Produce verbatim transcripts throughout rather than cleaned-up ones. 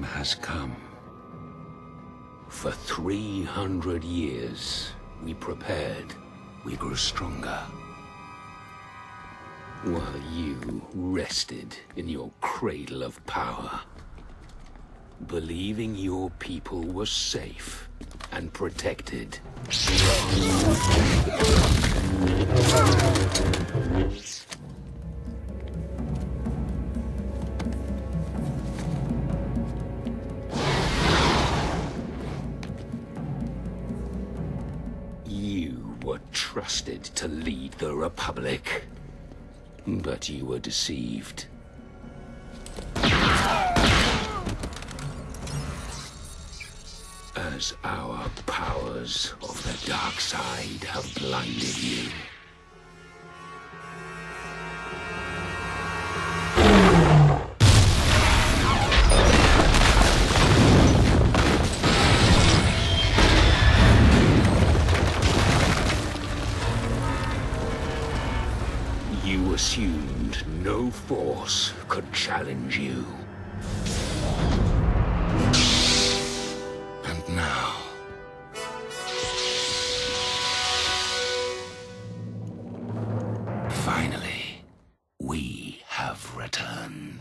has come. For three hundred years, we prepared, we grew stronger. While you rested in your cradle of power, believing your people were safe and protected. You were trusted to lead the Republic, but you were deceived. As our powers of the dark side have blinded you. You assumed no force could challenge you. And now... finally, we have returned.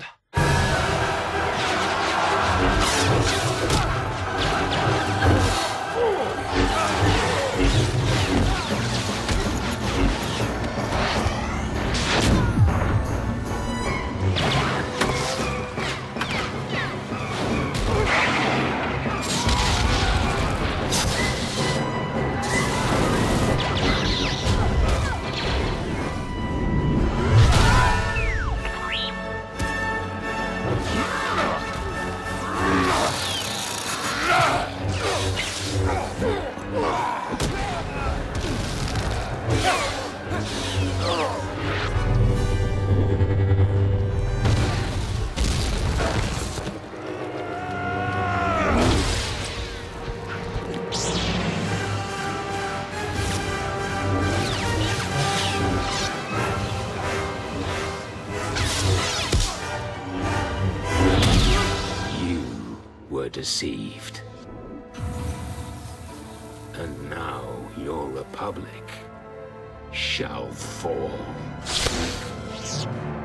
Deceived. And now your Republic shall fall.